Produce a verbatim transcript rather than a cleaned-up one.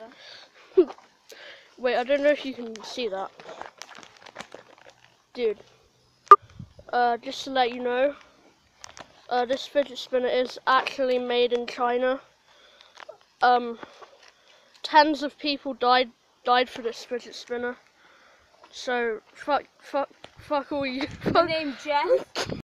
Wait, I don't know if you can see that. Dude. Uh, just to let you know, uh, this fidget spinner is actually made in China. Um, tens of people died died for this fidget spinner. So fuck, fuck, fuck all you. My name's Jeff.